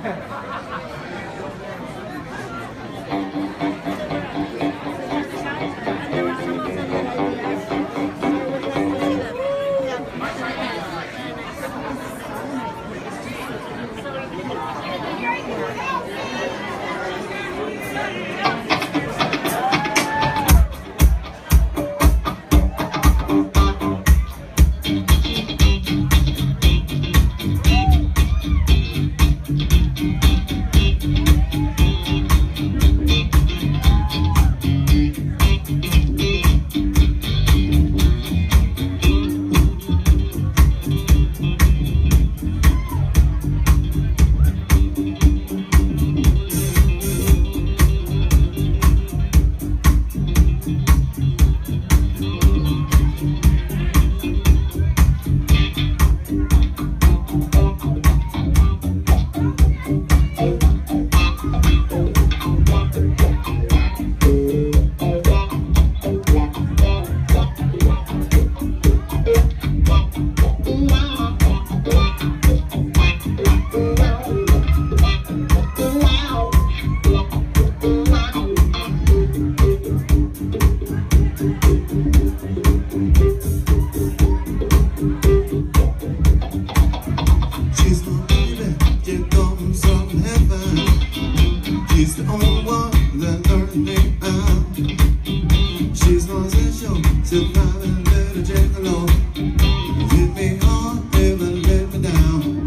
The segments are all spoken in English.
She's the only one that learned me out. She's my essential, surviving little Jack alone. Hit me hard, never let me down.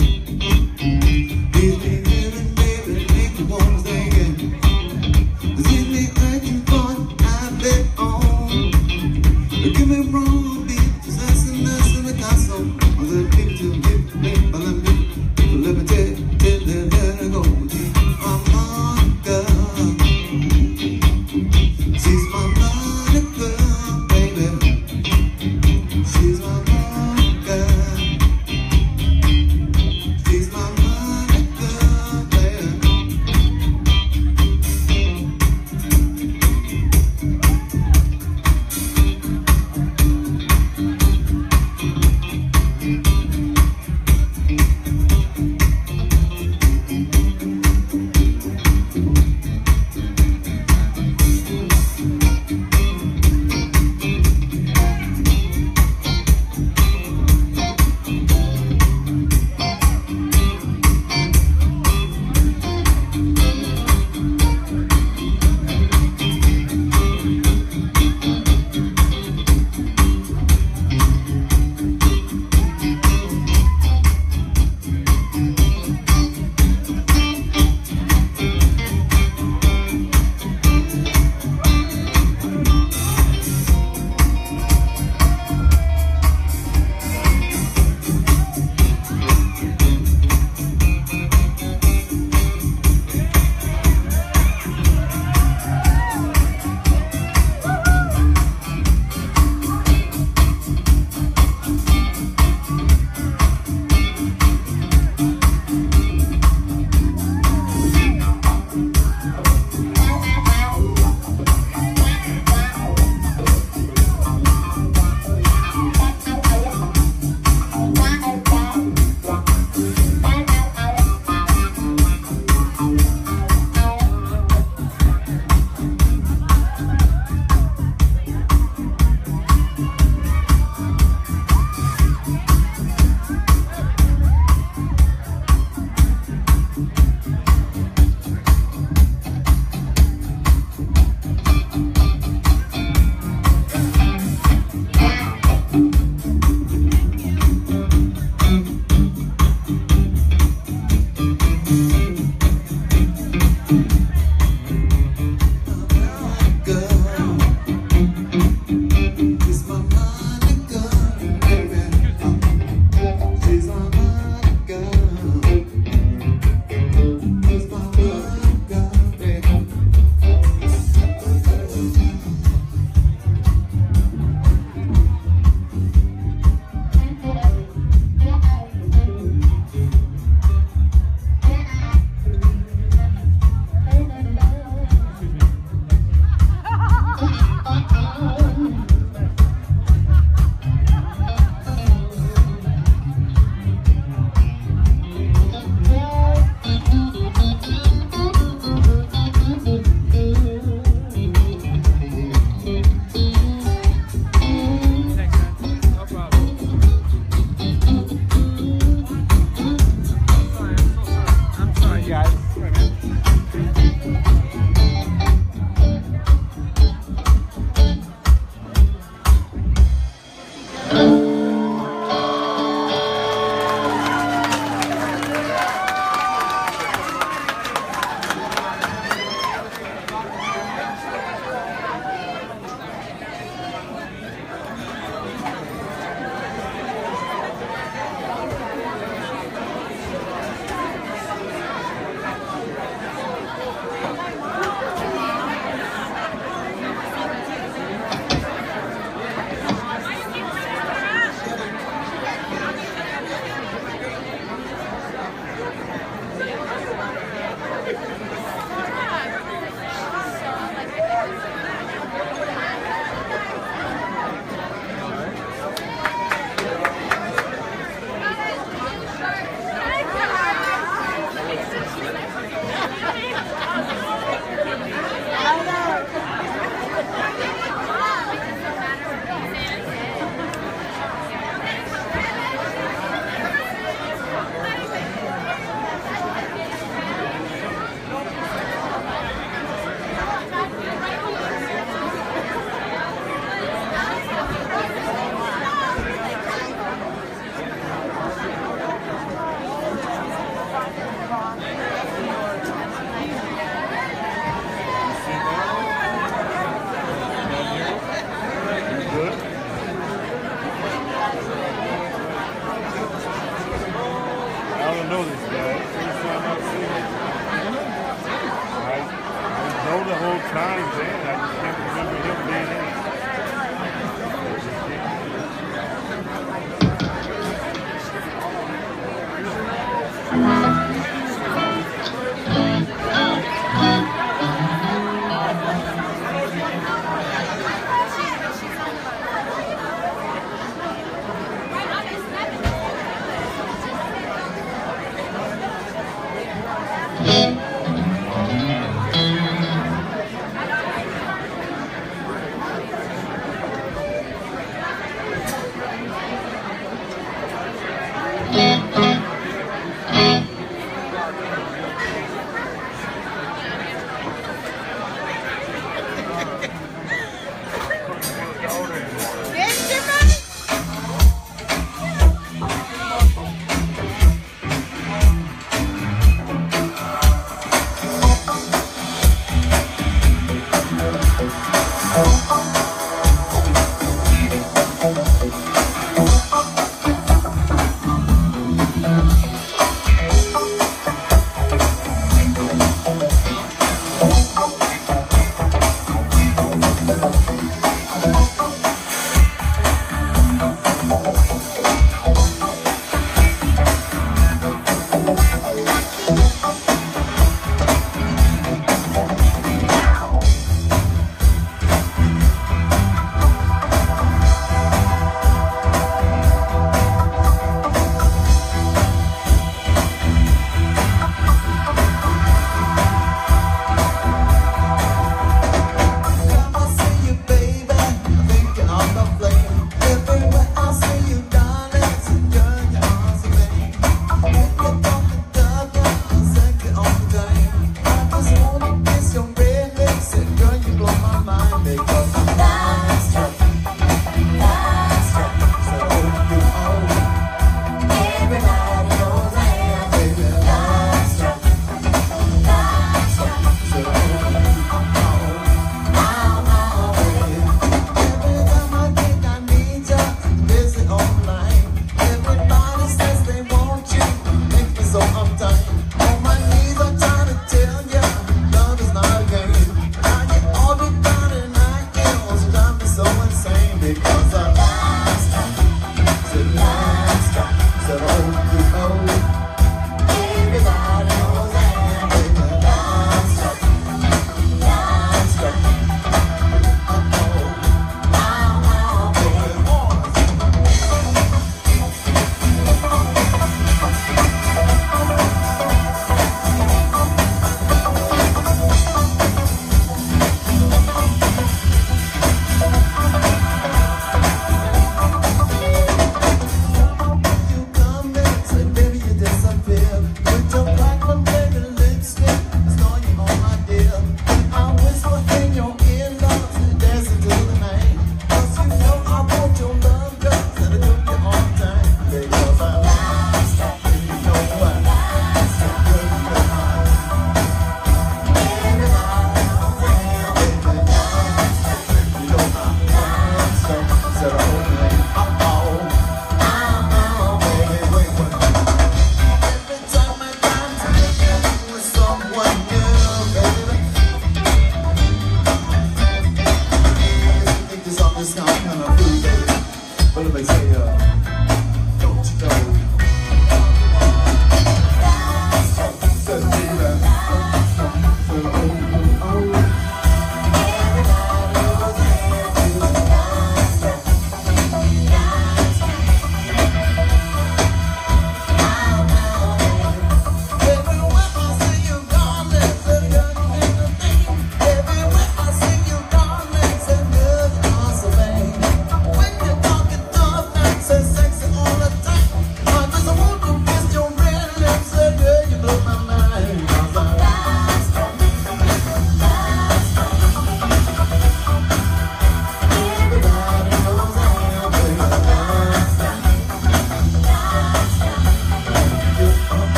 He's me living, baby, make me wanna stay again. Hit me acting fun, I bet on. Give me wrong, be possessing us in the castle. All the people to give me, but let me tell, let her go. I'm on God. guys. Right, man.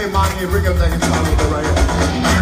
Hey, Monty, bring up that guitar a little bit right here.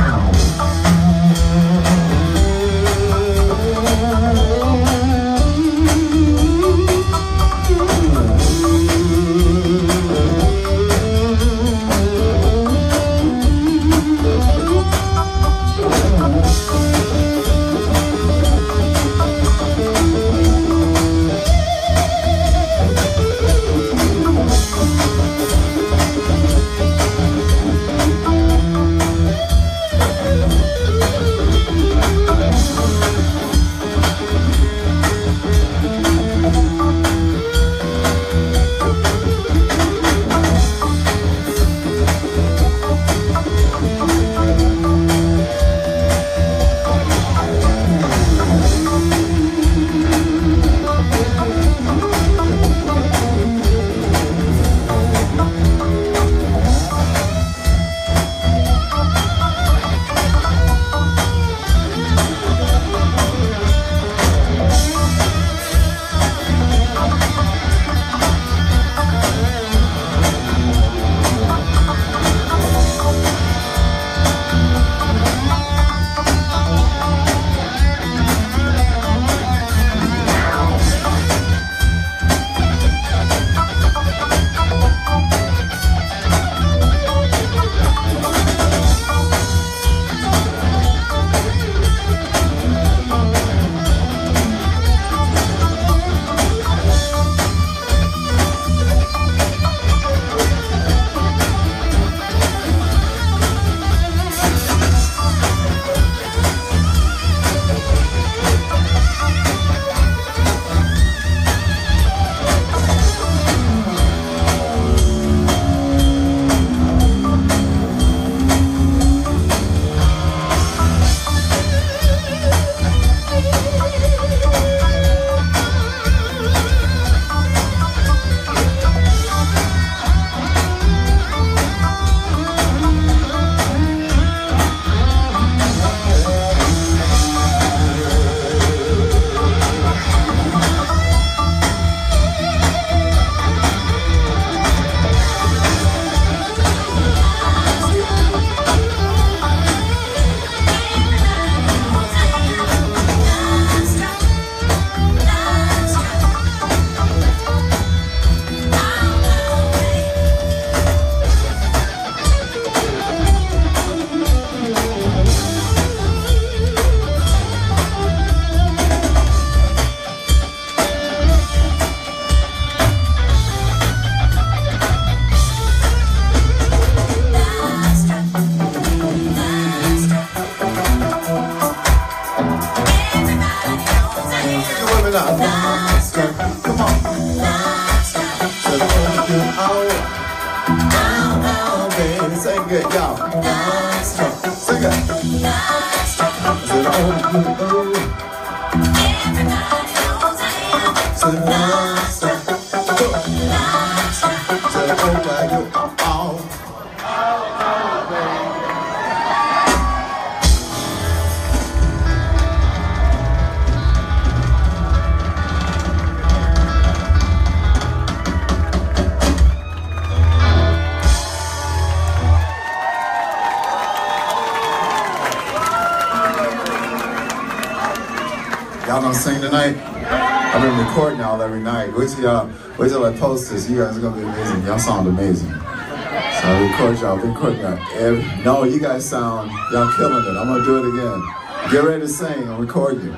Y'all don't sing tonight? I've been recording y'all every night. Wait till I post this. You guys are gonna be amazing. Y'all sound amazing. So I record y'all. I've been recording y'all. No, you guys sound, y'all killing it. I'm gonna do it again. Get ready to sing and record you.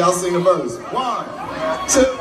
y'all sing the verse. 1, 2.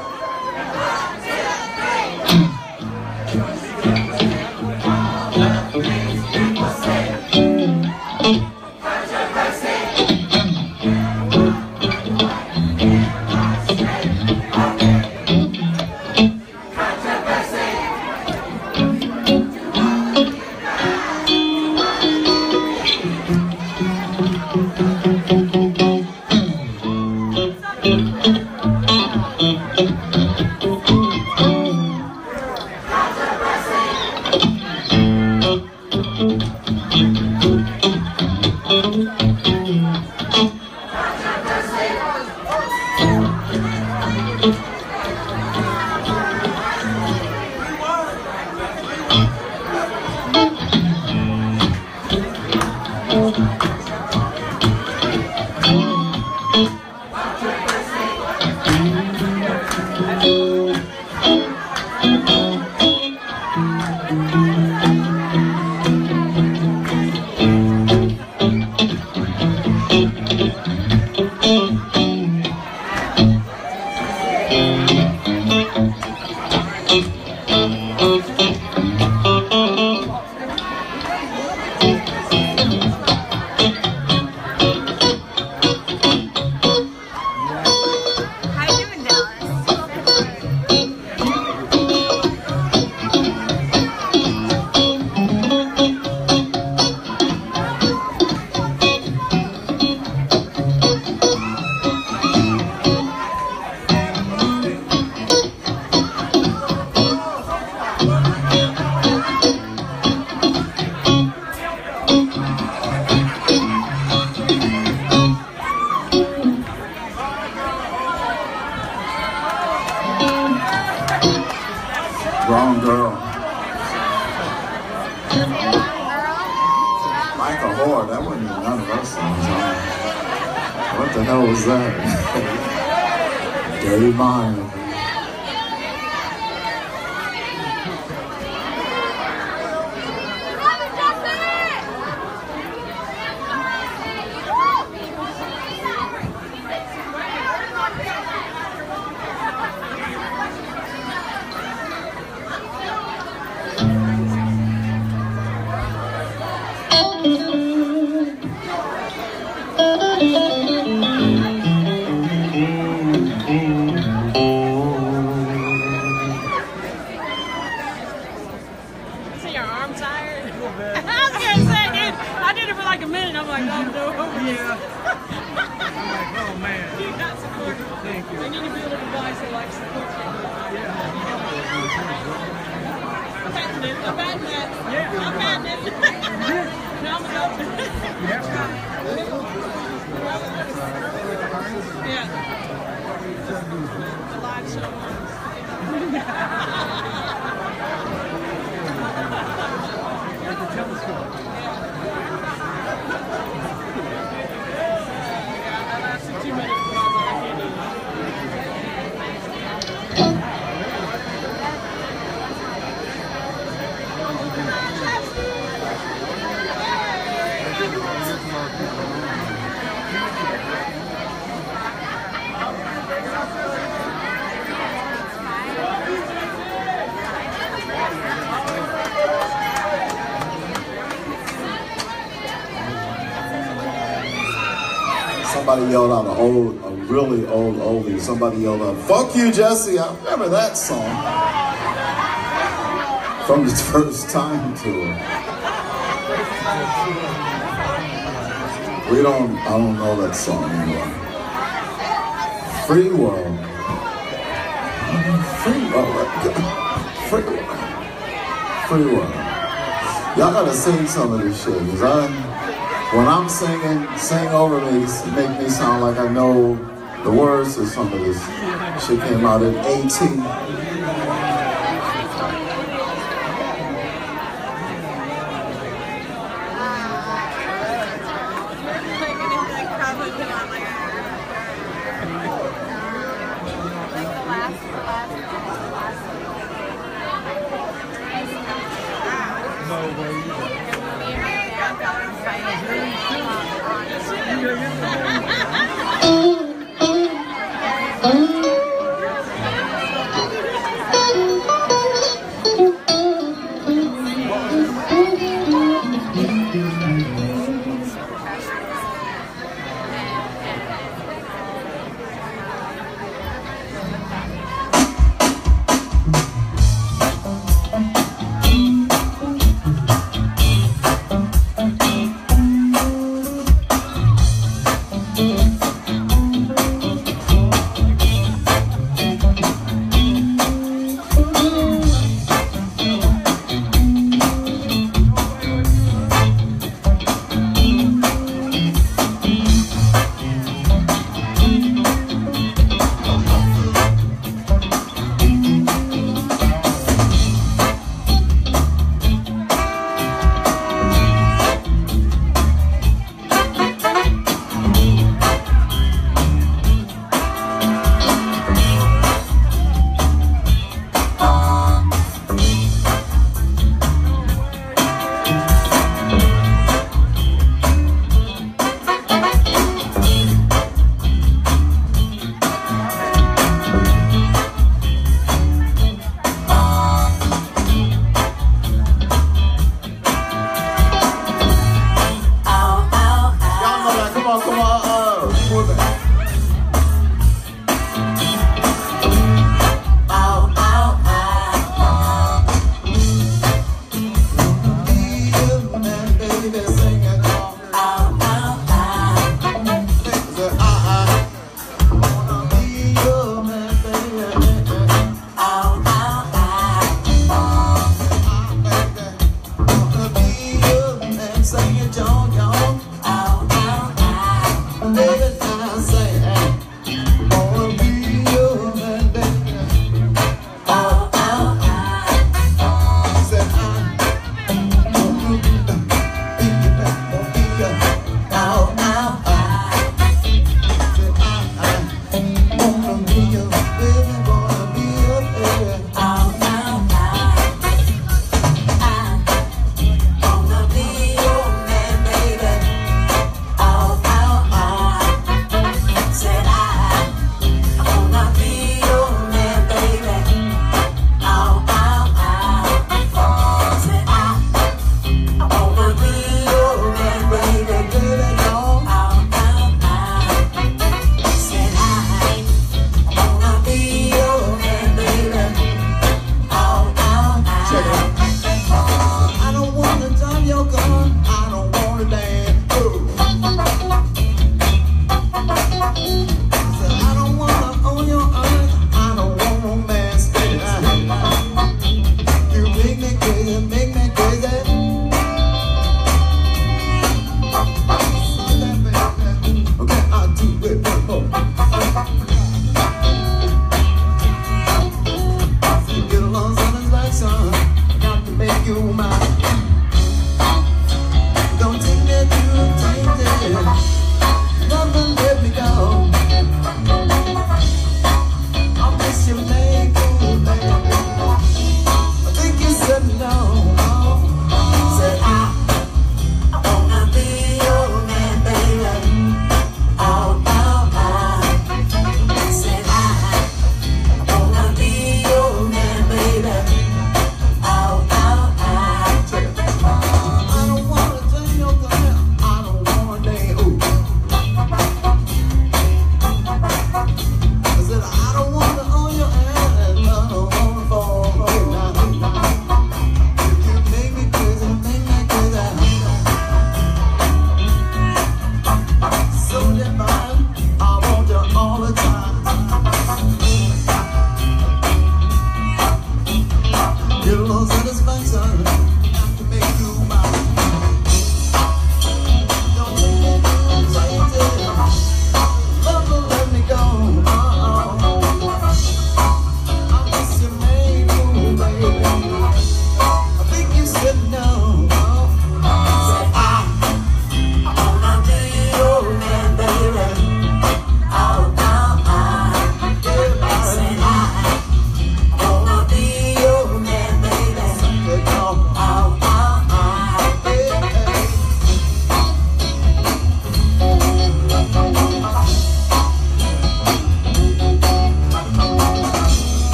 Wrong girl. Michael Horde, that wasn't even none of our songs. What the hell was that? Dirty Mind. Somebody yelled out a really old oldie. Somebody yelled out, "Fuck you, Jesse." I remember that song from his first time tour. I don't know that song anymore. Free World. Free World. Free World. Free World. Y'all gotta sing some of this shit, because when I'm singing, sing over me, make me sound like I know the words to some of this. Shit came out at 18.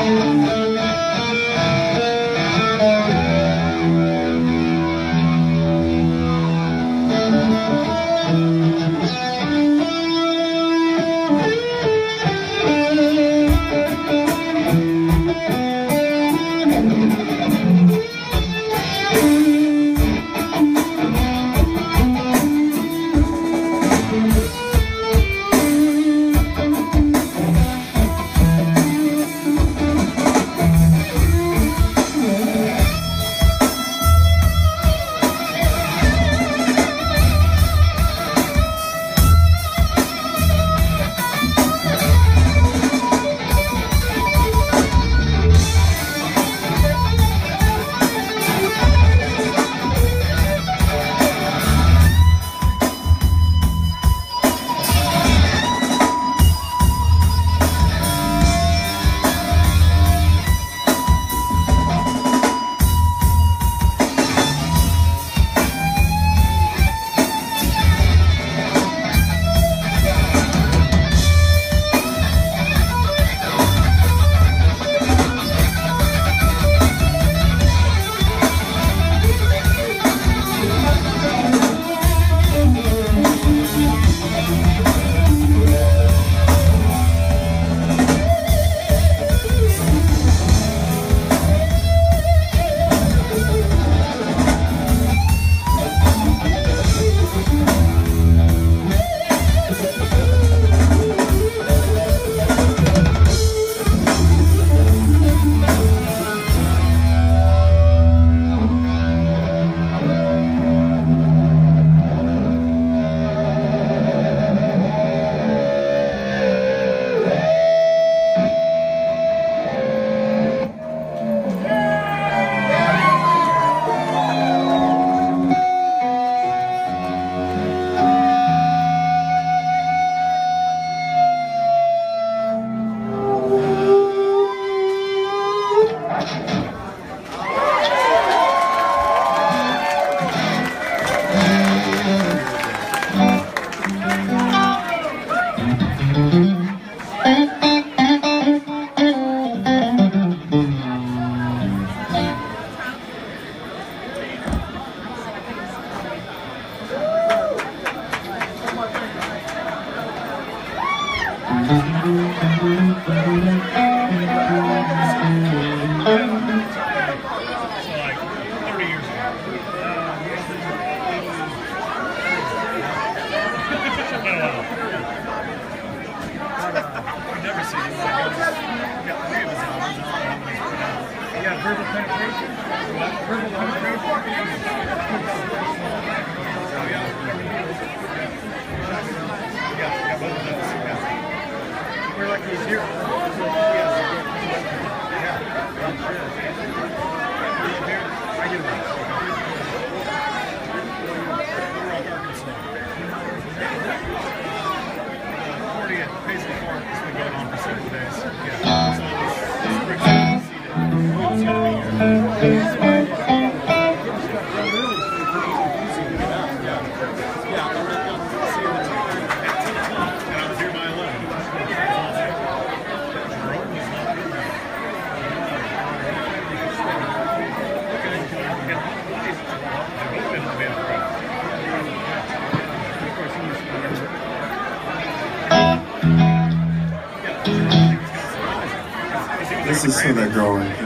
This is for that girl right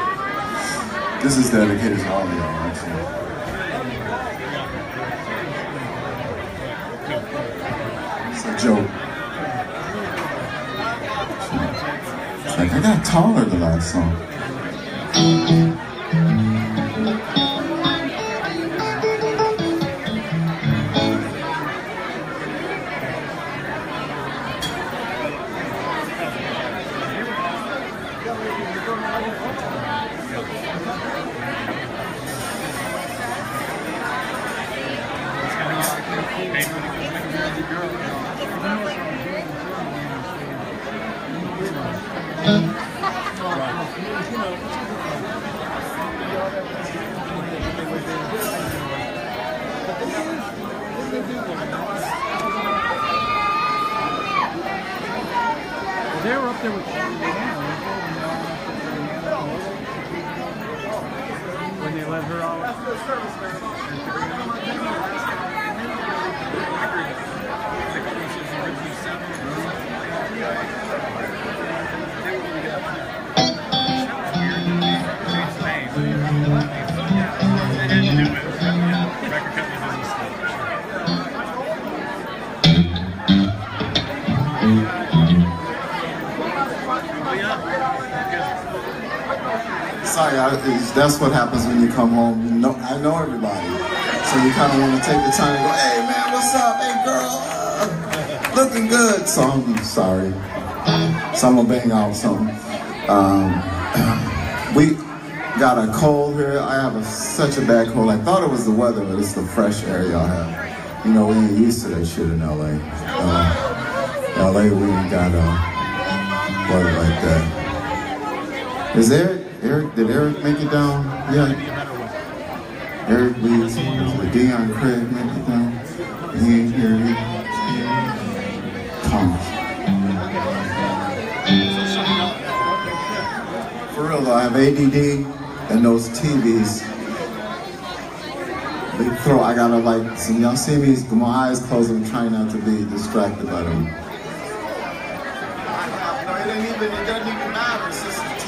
there. This is dedicated to all of y'all, actually. It's a joke. It's like, I got taller the last song. They were up there with Sorry, that's what happens when you come home. You know, I know everybody, so you kind of want to take the time to go, "Hey man, what's up? Hey girl, looking good." So I'm sorry. So I'm gonna bang out something. We got a cold here. I have such a bad cold. I thought it was the weather, but it's the fresh air y'all have. You know, we ain't used to that shit in LA. LA, we ain't got weather like that. Is there? Did Eric make it down? Yeah. Eric Leeds, did Dion Craig make it down? He ain't here either. Thomas. For real though, I have ADD and those TVs. They throw, I gotta like, so y'all see me, with my eyes closed, I'm trying not to be distracted by them. It doesn't even matter, it's just a TV.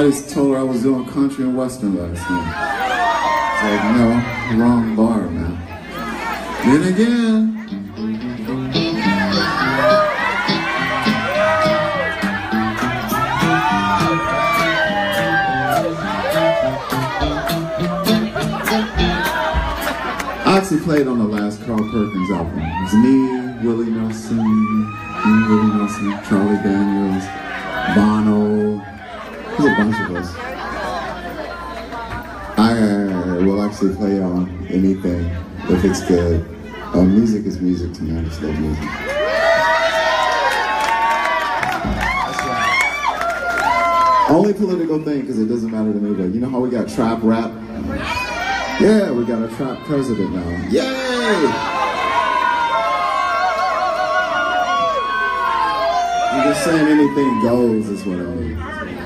Somebody told her I was doing country and western last night. It's like, no, wrong bar, man. Then again, I actually played on the last Carl Perkins album. It was me, Willie Nelson, Charlie Daniels, Bono. There's a bunch of us. I will actually play on anything if it's good. Music is music to me. I just love music. Only political thing, because it doesn't matter to me, but you know how we got trap rap? Yeah, we got a trap president now. Yay! I'm just saying anything goes is what I mean.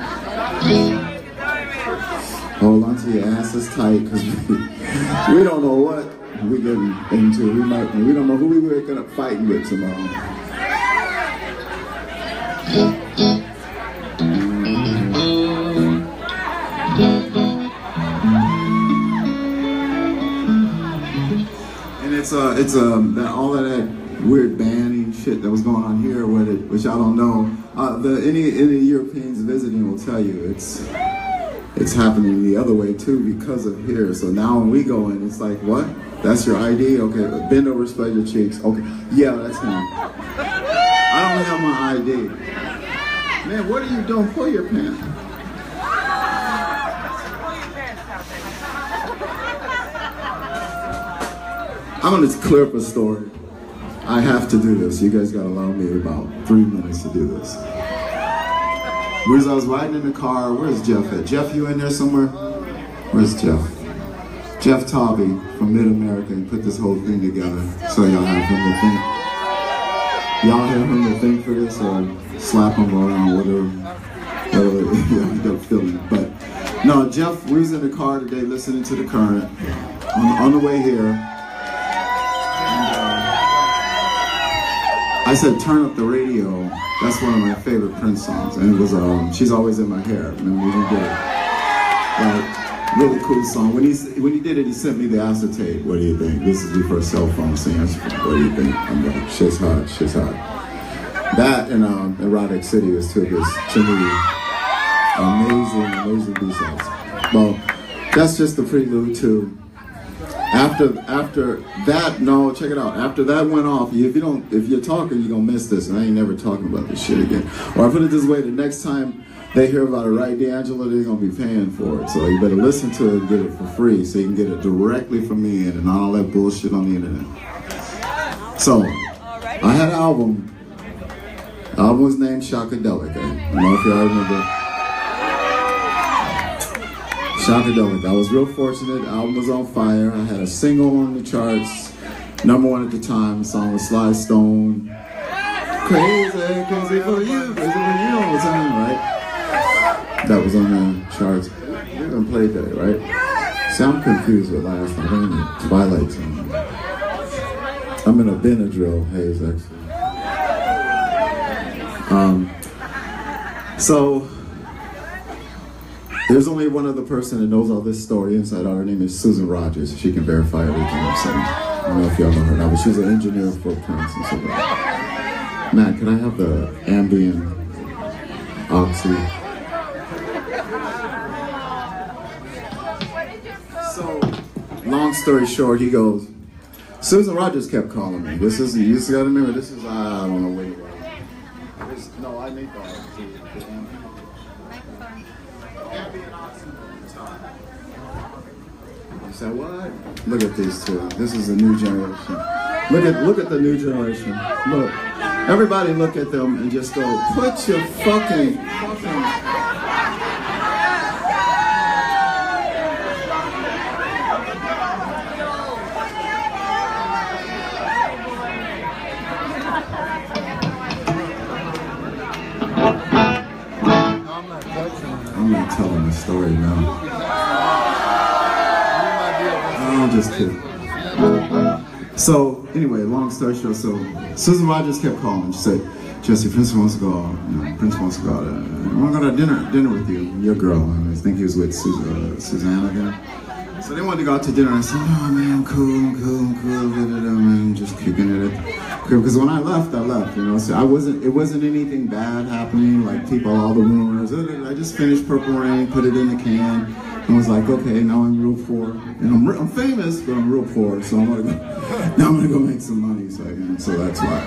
Hold on to your asses tight, because we don't know what we're getting into. We don't know who we're going to fight with tomorrow. And it's all of that weird banning shit that was going on here with it, which I don't know. Any Europeans visiting will tell you it's happening the other way too because of here. So now when we go in, it's like, what? That's your ID? Okay, bend over, spread your cheeks. Okay, yeah, that's him. I don't have my ID. Man, what are you doing? Pull your pants. I'm gonna clear up a story. I have to do this. You guys gotta allow me about 3 minutes to do this. I was riding in the car. Where's Jeff at? Jeff, you in there somewhere? Where's Jeff? Jeff Tobby from Mid-America put this whole thing together. So y'all have him to think. Y'all have him to think for this or slap him around, whatever you end up feeling. But no, Jeff, we was in the car today listening to The Current on the way here. I said, turn up the radio. That's one of my favorite Prince songs. And it was, She's Always in My Hair. Remember when he did it? Like, really cool song. When he did it, he sent me the acetate. What do you think? This is before cell phone singers. What do you think? I'm like, shit's hot, shit's hot. That and Erotic City was two of his, to me, amazing B-sides. Well, that's just the prelude to. After that, no, check it out. After that went off, if you're talking, you're gonna miss this, and I ain't never talking about this shit again. Or I put it this way: the next time they hear about it, right, D'Angelo, they're gonna be paying for it. So you better listen to it and get it for free, so you can get it directly from me and not all that bullshit on the internet. So I had an album. The album was named Shockadelic. I don't know if y'all remember. Shockadelic. I was real fortunate. The album was on fire. I had a single on the charts, #1 at the time. The song was Sly Stone. Crazy for you, crazy for you all the time, right? That was on the charts. We haven't played that, right? See, I'm confused with last night. I'm in the Twilight Zone. I'm in a Benadryl haze, actually. So. There's only one other person that knows all this story inside out. Her name is Susan Rogers. She can verify everything I'm saying. I don't know if y'all know her now, but she's an engineer for Prince and so on. Matt, can I have the Ambien Oxy? So, long story short, he goes, Susan Rogers kept calling me. You just gotta remember, this is, I don't know, wait. No, I need that. You said what? Look at these two. This is the new generation. Look at the new generation. Look. Everybody look at them and just go, put your fucking I'm not telling the story now. I'm just kidding. So, anyway, long story short, so Susan Rogers kept calling. She said, Jesse, Prince wants to go. Prince wants to go out. I want to go to dinner with you, your girl. I think he was with Susanna then. So they wanted to go out to dinner. I said, oh man, I'm cool. Man, just kicking it. Because when I left, you know. So it wasn't anything bad happening, like people, all the rumors. I just finished Purple Rain, put it in the can, and was like, okay, now I'm real poor. And I'm famous, but I'm real poor. So I'm gonna go make some money. So that's why.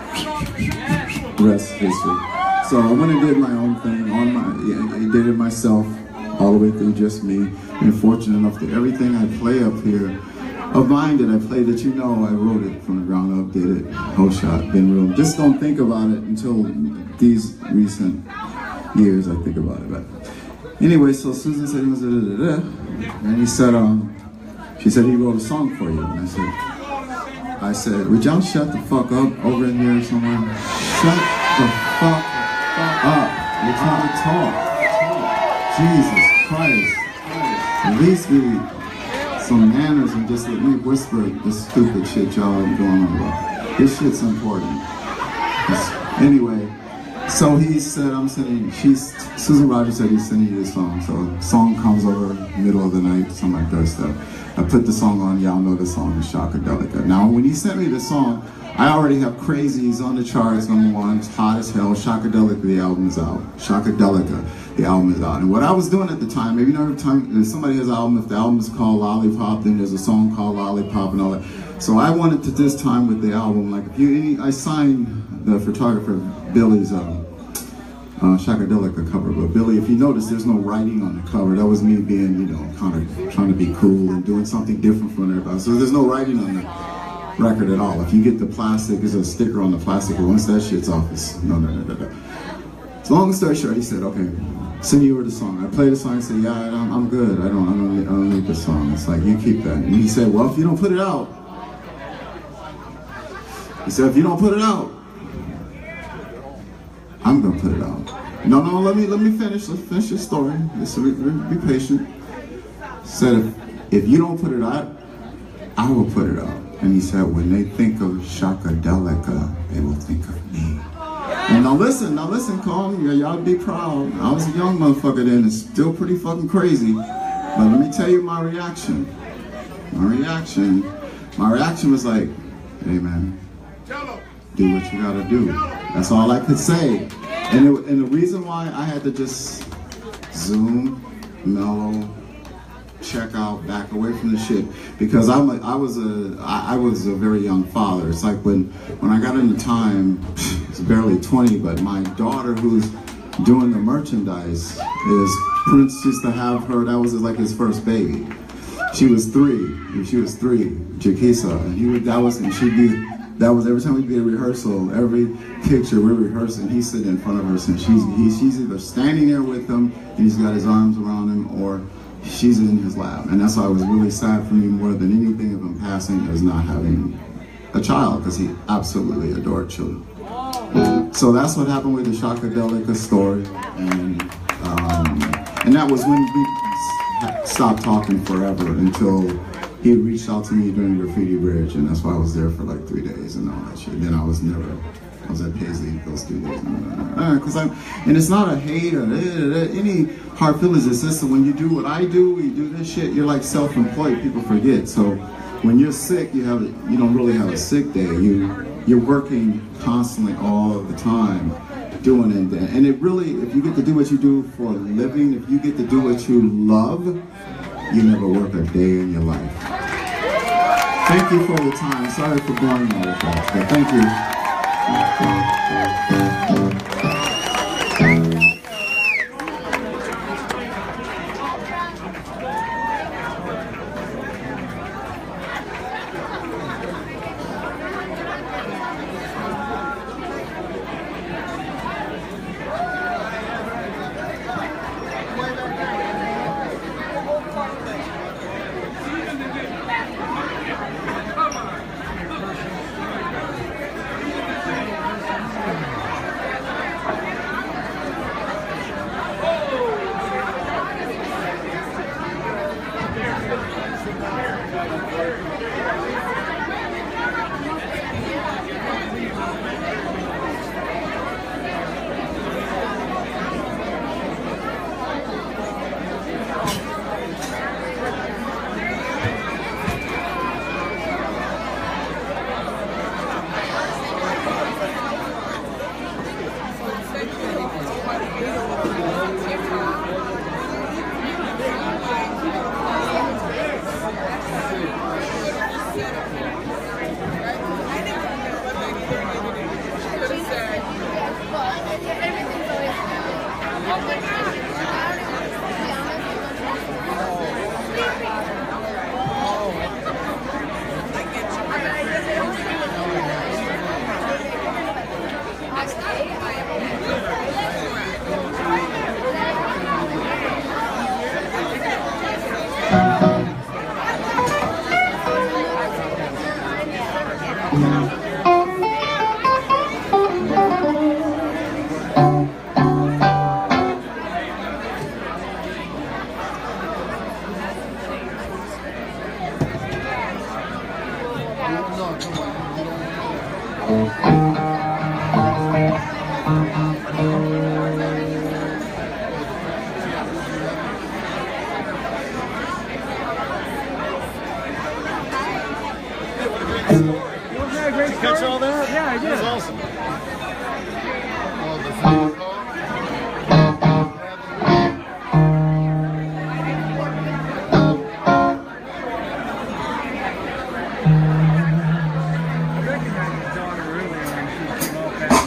Rest history. So I went and did my own thing I did it myself, all the way through, just me. And fortunate enough that everything I play up here of mine that I played, that you know, I wrote it from the ground up, did it, whole shot, been real. Just don't think about it until these recent years I think about it. But anyway, so Susan said he was and he said, she said he wrote a song for you. And I said, would y'all shut the fuck up over in here somewhere? Shut the fuck up. You're trying to talk. Jesus Christ. At least give me some manners and just let me whisper the stupid shit y'all are going on about. This shit's important. Anyway, so he said, Susan Rogers said he's sending you this song. So the song comes over middle of the night, something like that stuff. I put the song on, y'all know the song is Shockadelica. Now when he sent me the song, I already have Crazies on the charts, #1, it's hot as hell. Shockadelica, the album is out. Shockadelica, the album is out. And what I was doing at the time, maybe every time if somebody has an album, if the album is called Lollipop, then there's a song called Lollipop and all that. So I wanted to this time with the album, like I signed the photographer Billy's Shockadelica cover, but Billy, if you notice, there's no writing on the cover. That was me being, you know, kind of trying to be cool and doing something different from everybody. So there's no writing on the record at all. If you get the plastic, there's a sticker on the plastic, but once that shit's off, it's no. So long story short, he said, okay, send you over the song. I played the song and said, yeah, I'm good. I don't need the song. It's like, you keep that. And he said, well, if you don't put it out, I'm gonna put it out. No, let me finish. Let's finish the story. Be patient. Said if you don't put it out, I will put it out. And he said, when they think of Shockadelica, they will think of me. And now listen, calm. Y'all be proud. I was a young motherfucker then, and still pretty fucking crazy. But let me tell you my reaction. My reaction was like, hey man, do what you gotta do. That's all I could say. And the reason why I had to just zoom, mellow, check out, back away from the shit, because I was a very young father. It's like when I got into time, it's barely 20, but my daughter who's doing the merchandise Prince used to have her, that was like his first baby. She was 3, Jakisa, and that was every time we'd be at rehearsal, every picture we're rehearsing, he's sitting in front of us, and she's either standing there with him and he's got his arms around him, or she's in his lap. And that's why it was really sad for me more than anything of him passing is not having a child, because he absolutely adored children. So that's what happened with the Shockadelica story, and that was when we stopped talking forever until he reached out to me during Graffiti Bridge, and that's why I was there for like 3 days and all that shit. Then I was at Paisley those 3 days. And it's not a hate or any hard feelings. It's just that when you do what I do, you do this shit, you're like self-employed, people forget. So when you're sick, you don't really have a sick day. You're working constantly all the time, doing it. And it really, if you get to do what you do for a living, if you get to do what you love, you never work a day in your life. Thank you for the time. Sorry for going all the time, but thank you. Wasn't that a great story? Catch all that? Yeah, I did. That was awesome. I recognized his daughter earlier when she came off that.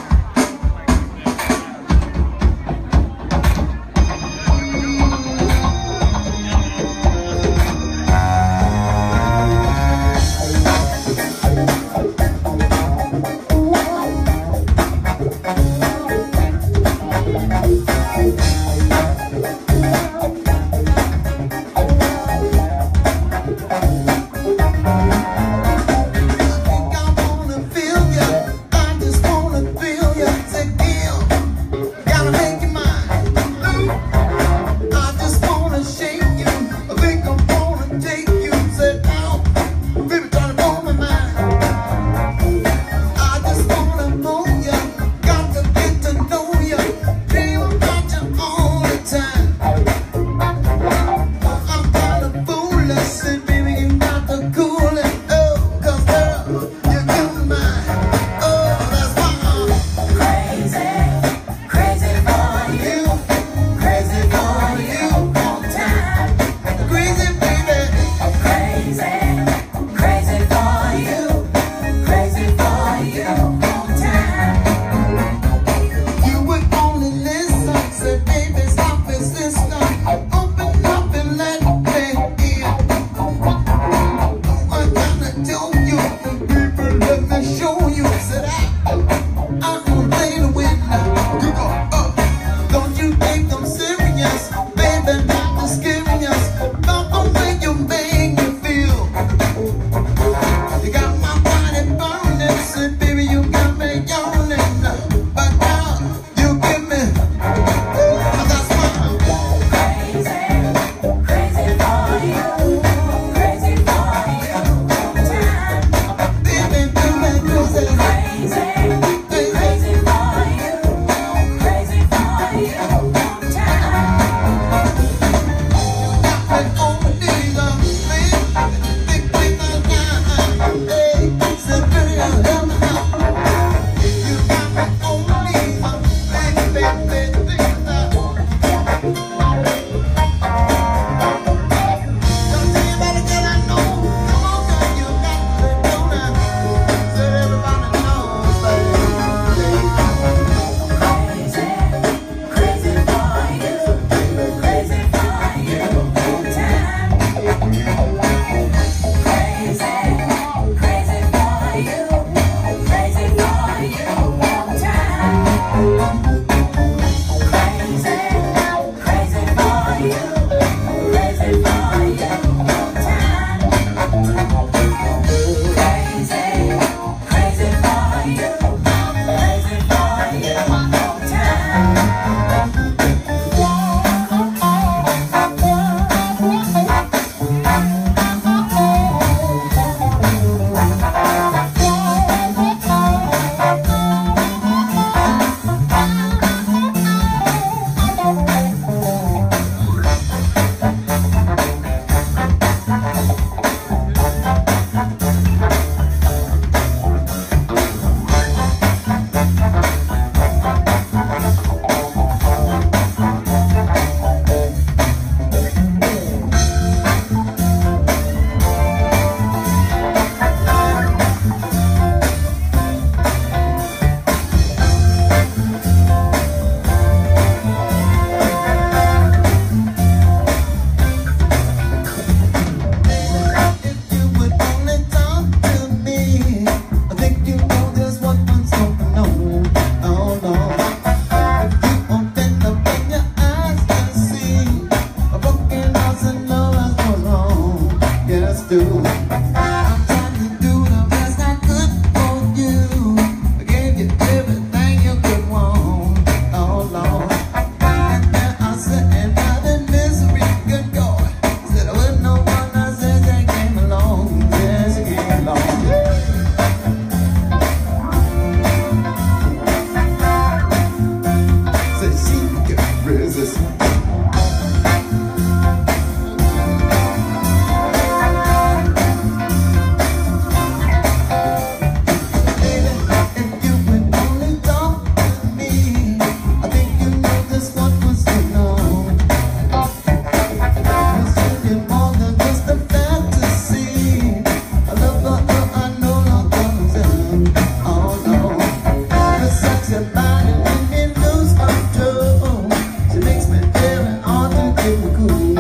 you more than just a fantasy. I love her, I no longer love. Oh no, the sexy body make me lose control. She makes me feel it all to give me cool.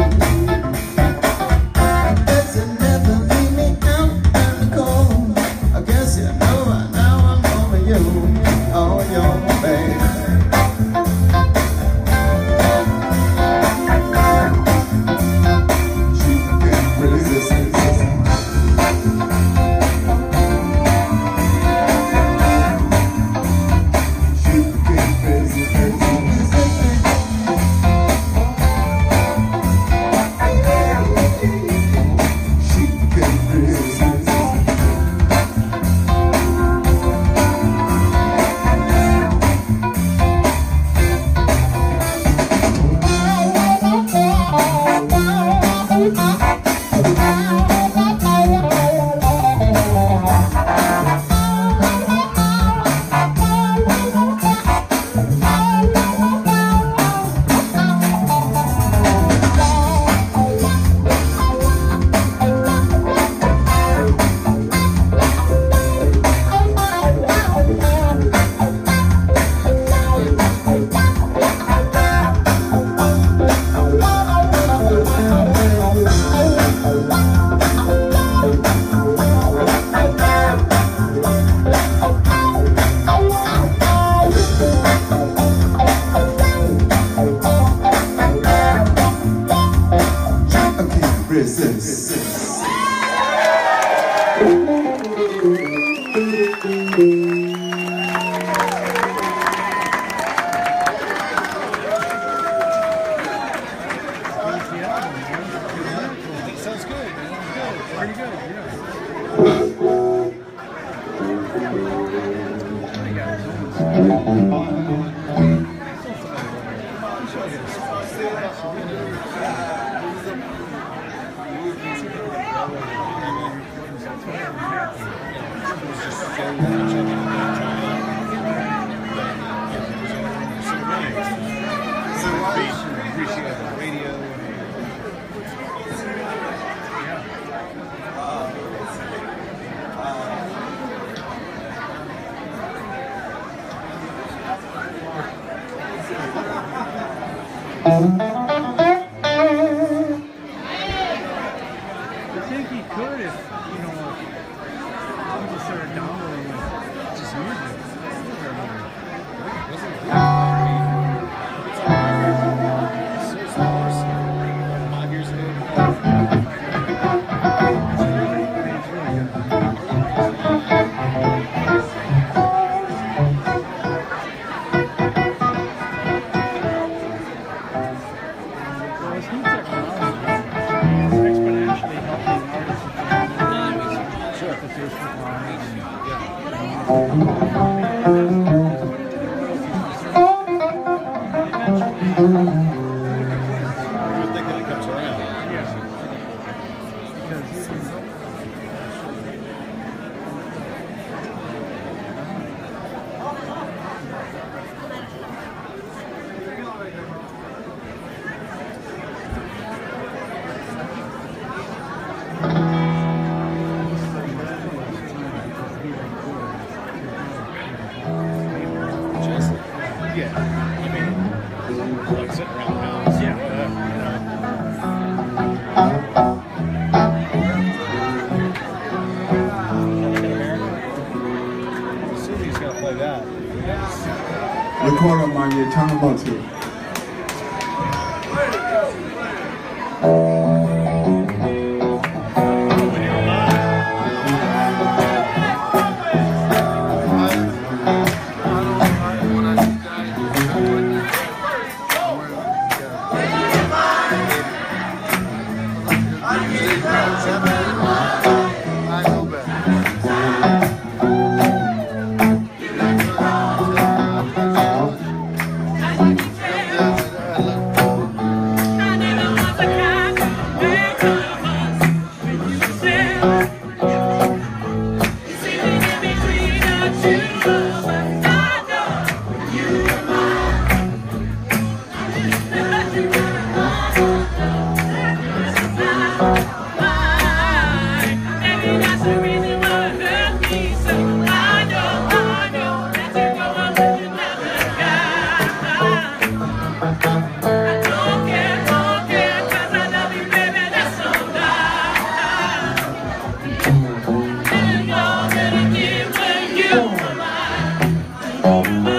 I guess you never leave me out in the cold. I guess you know now I'm over you. Oh, your baby. Sounds good. Pretty good, yeah. I think he could if, people started downloading just music. Record on my year, turn them up to. Maybe that's the reason why it hurt me so. I know that you go on with another guy. I don't care, 'cause I love you, baby, that's all right. And you're gonna give when you were mine.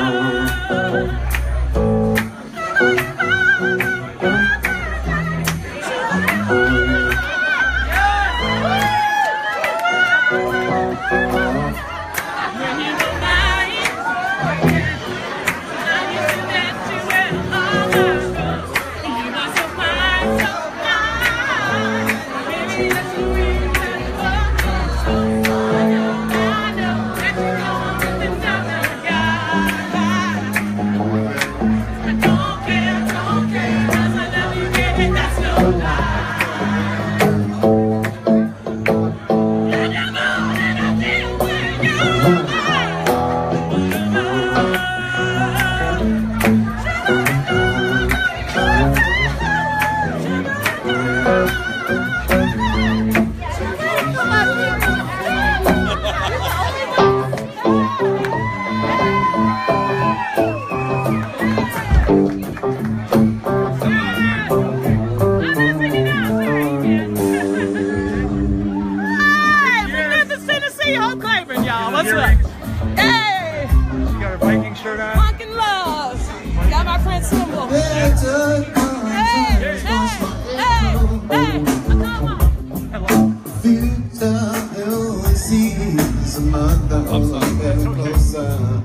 What's up? Hey! She got her Viking shirt on. Funkin' Loves. Got my friend Symbol. Hey! Come on. Hello. Future only sees a mother getting closer.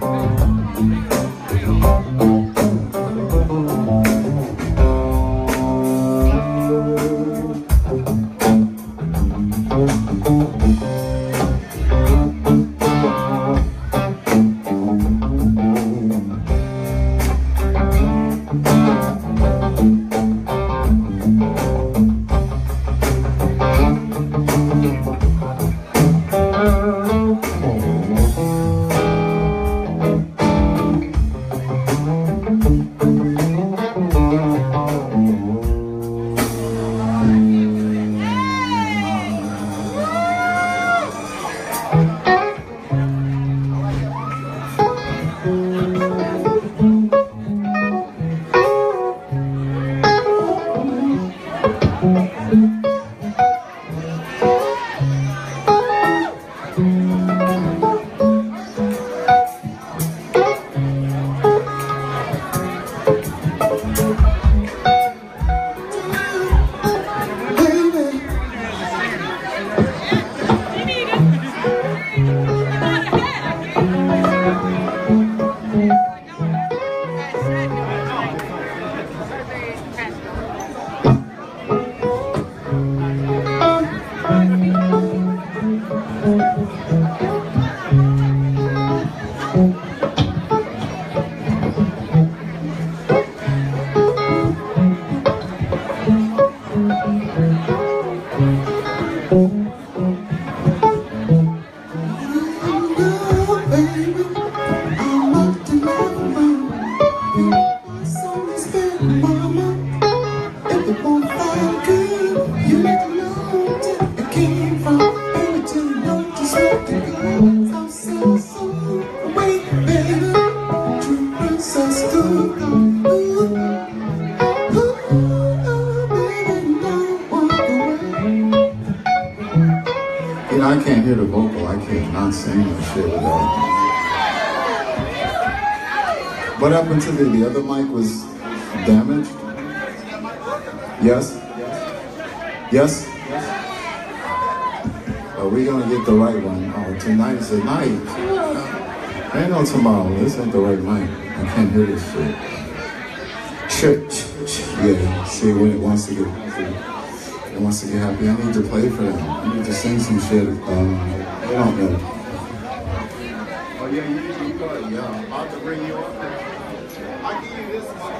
I can't hear the vocal. I cannot sing that shit without. What happened to the other mic was damaged? Yes? Yes? Are we gonna get the right one? Oh, tonight's the night. Ain't no tomorrow. This ain't the right mic. I can't hear this shit. Yeah, see when it wants to get happy. I need to play for them. I need to sing some shit. They don't know. Oh yeah, you go ahead. Yeah, I'm about to bring you up. I give you this one.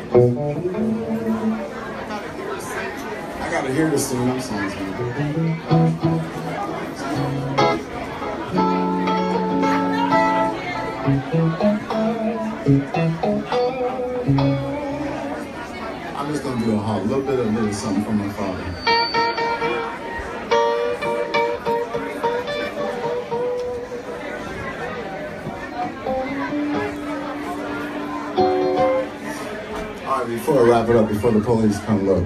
I gotta hear this sing them songs. I'm just gonna do a little something from my father. All right, before I wrap it up, before the police come look.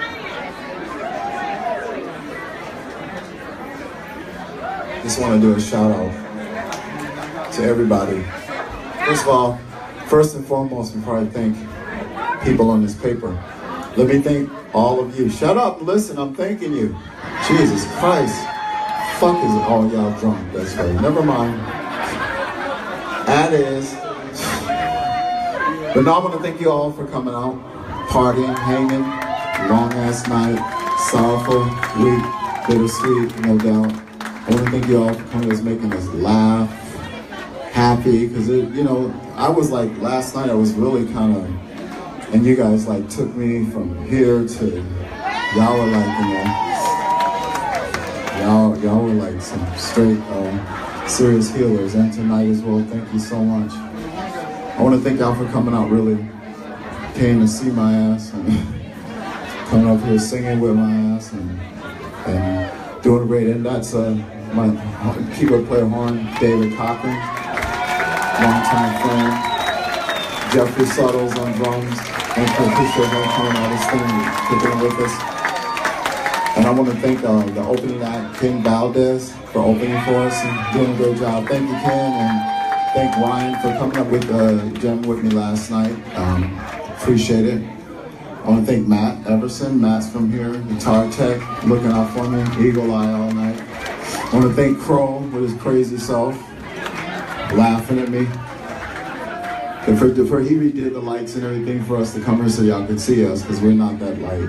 Just want to do a shout out to everybody. First of all, first and foremost, before I thank people on this paper, let me thank all of you. Shut up, listen, I'm thanking you. Jesus Christ. Fuck is it? Oh, y'all drunk, that's right. Never mind. That is. But now I want to thank you all for coming out, partying, hanging, long ass night, sorrowful, weak, bittersweet, no doubt. I want to thank you all for coming, us making us laugh, happy, because you know, I was like, last night I was really kind of, and you guys like took me from here to, y'all were like, you know, y'all were like some straight, serious healers, and tonight as well, thank you so much. I want to thank y'all for coming out, really came to see my ass, and coming up here singing with my ass, and doing great, and that's my keyboard player horn, David Cochran, longtime friend, Jeffrey Suttles on drums, and for appreciate him coming out this thing, kicking with us. And I want to thank the opening act, Ken Valdez, for opening for us and doing a great job. Thank you, Ken, and thank Ryan for coming up with Jam with me last night. Appreciate it. I want to thank Matt Everson. Matt's from here, guitar tech, looking out for me, eagle eye all night. I want to thank Crow with his crazy self, laughing at me. He redid the lights and everything for us to come here so y'all could see us, because we're not that light.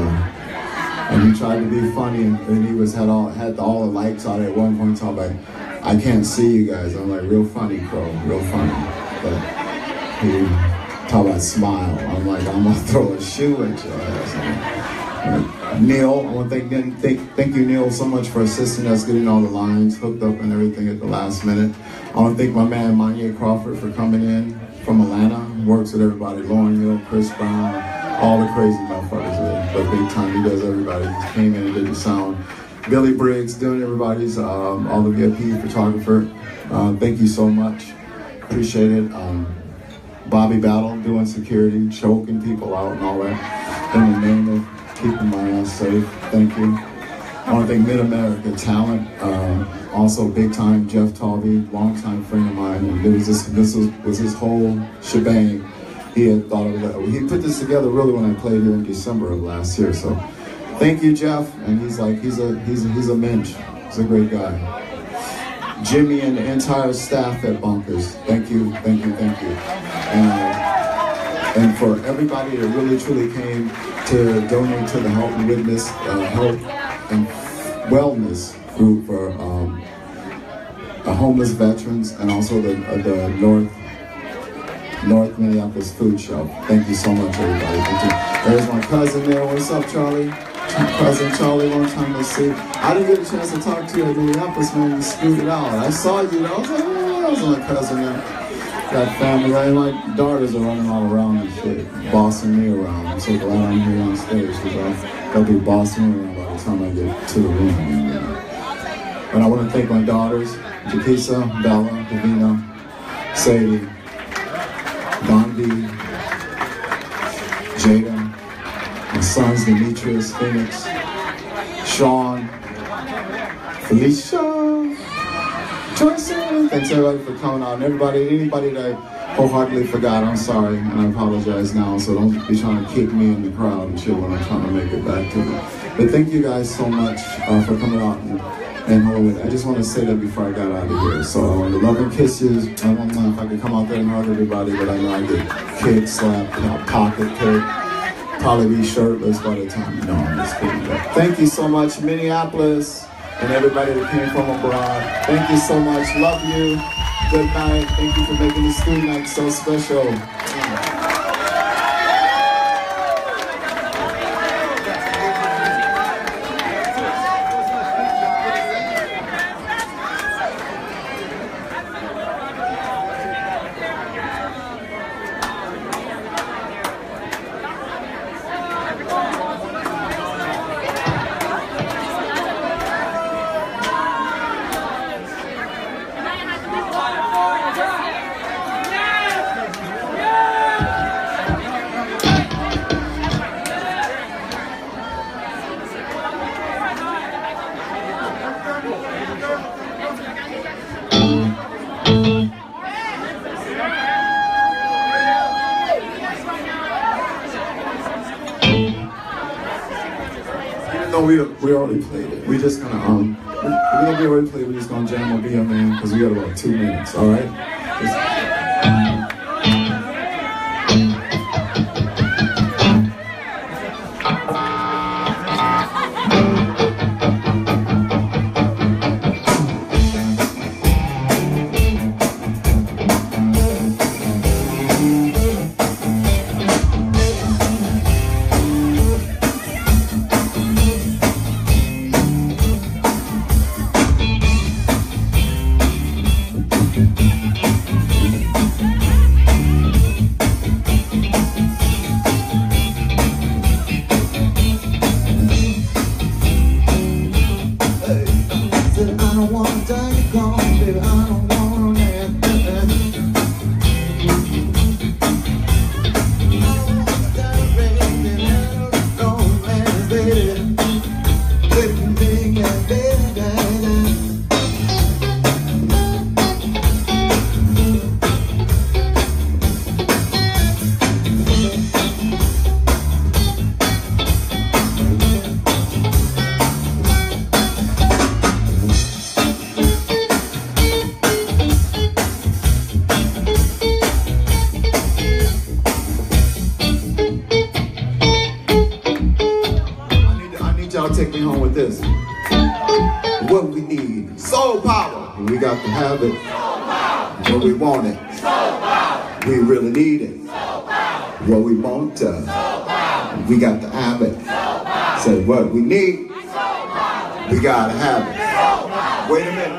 And he tried to be funny, and he had all the lights out at one point. So I'm like, I can't see you guys. I'm like, real funny, Crow, real funny. But he talk about smile. I'm like, I'm gonna throw a shoe at your ass. Neil, I want to thank you, Neil, so much for assisting us, getting all the lines hooked up and everything at the last minute. I want to thank my man Manye Crawford for coming in from Atlanta. Works with everybody, Lauren Hill, Chris Brown, all the crazy motherfuckers, but big time. He does everybody. He came in and did the sound. Billy Briggs doing everybody's, all the VIP photographer. Thank you so much. Appreciate it. Bobby Battle doing security, choking people out and all that. In the name of keeping my ass safe. Thank you. I want to thank Mid-America Talent. Also big time Jeff Talby, longtime friend of mine. And this was his whole shebang. He had thought of that. He put this together really when I played here in December of last year. So thank you, Jeff. And he's a mensch. He's a great guy. Jimmy and the entire staff at Bunkers. Thank you, thank you, thank you. And for everybody that really truly came to donate to the Health and Witness, Health and Wellness group for homeless veterans, and also the North Minneapolis Food Shelf. Thank you so much, everybody. Thank you. There's my cousin there. What's up, Charlie? Cousin Charlie, long time no see. I didn't get a chance to talk to you in Minneapolis when you scooted out. I saw you, I was like, oh, that was my cousin there. Got family, right? My daughters are running all around and shit, bossing me around. I'm so glad I'm here on stage, because I'll be bossing me around by the time I get to the room. And I want to thank my daughters, Jakisa, Bella, Davina, Sadie, Dondi, Jada, my sons, Demetrius, Phoenix, Sean, Felicia, Joyce. Thanks everybody for coming out. And anybody that I wholeheartedly forgot, I'm sorry, and I apologize now. So don't be trying to kick me in the crowd and shit when I'm trying to make it back to them. But thank you guys so much for coming out and holding it. I just want to say that before I got out of here. So love and kisses. I don't know if I could come out there and hug everybody, but I know I get kicked, slapped, pocket kicked. Probably be shirtless by the time. No, I'm just kidding. But thank you so much, Minneapolis, and everybody that came from abroad. Thank you so much. Love you. Good night. Thank you for making the school night so special. No, we already played it. We just gonna we're gonna get ready to play. We're just gonna jam on Be a Man because we got about 2 minutes. All right. Take me home with this. What we need, soul power. We got to have it. What we want it. We really need it. What we want to. We got to have it. Say what we need. We gotta have it. Wait a minute.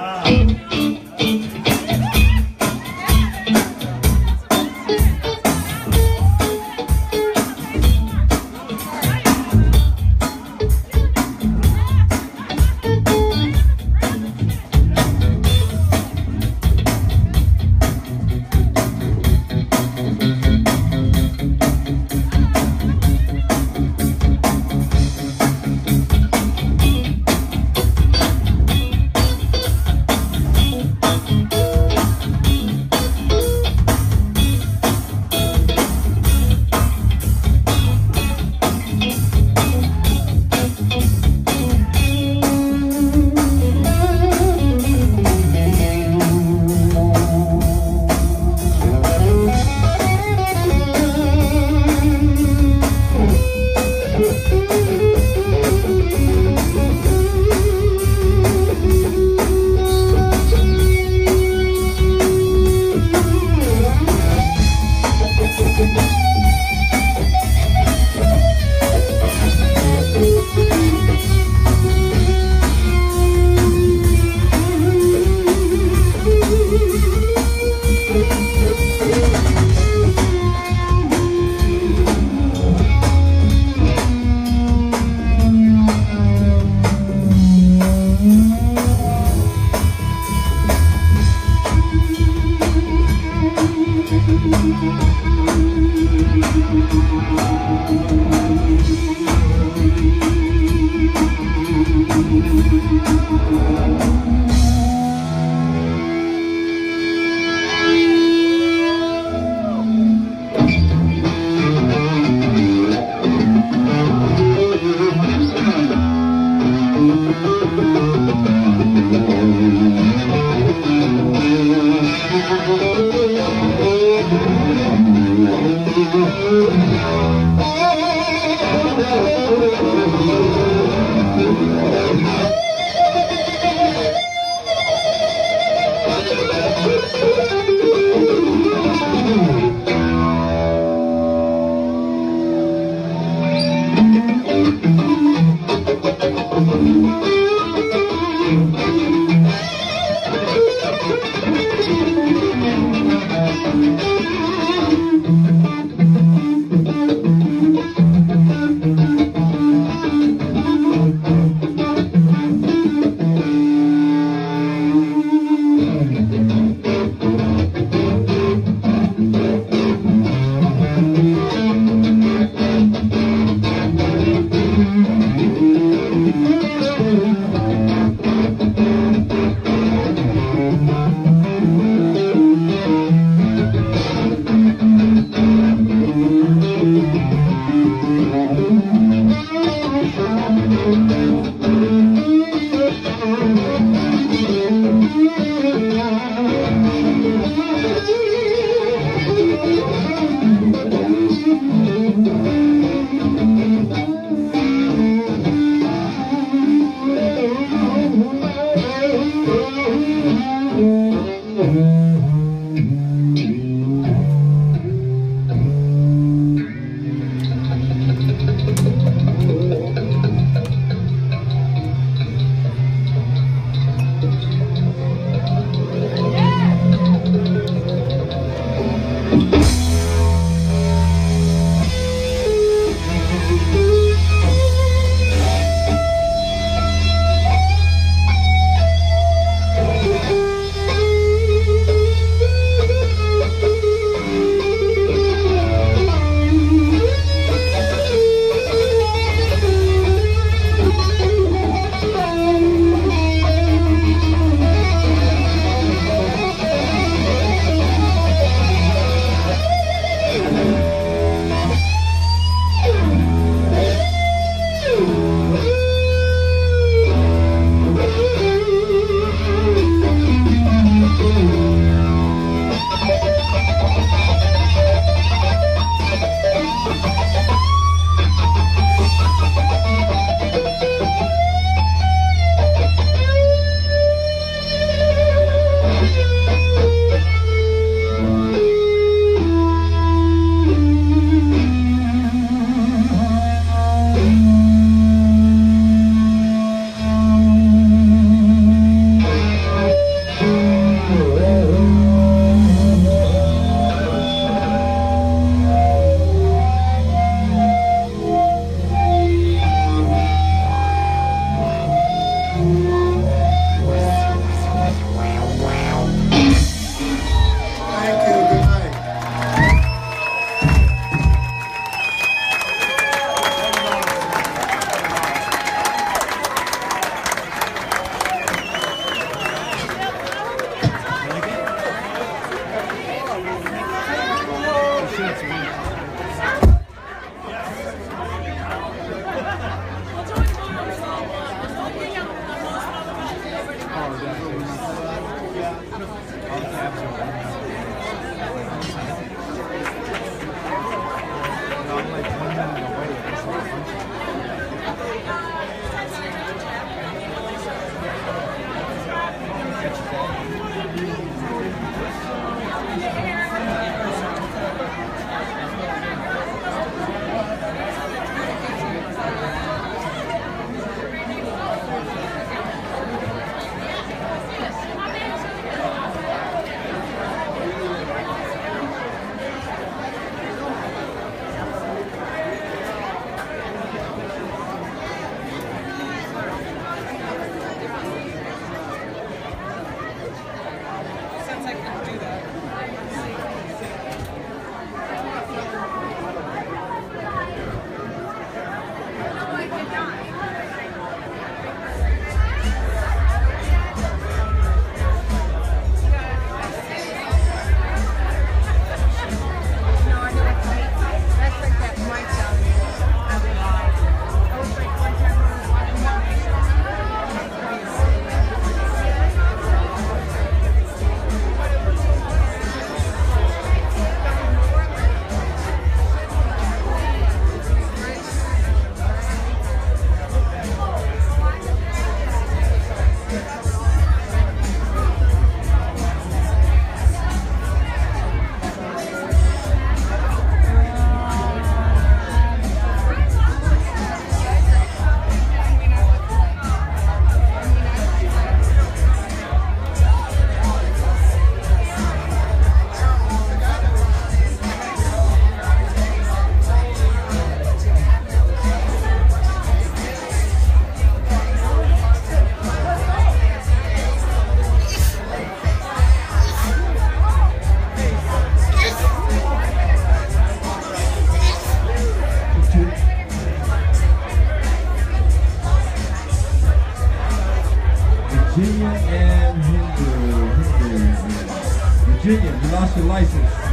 Virginia. You lost your license.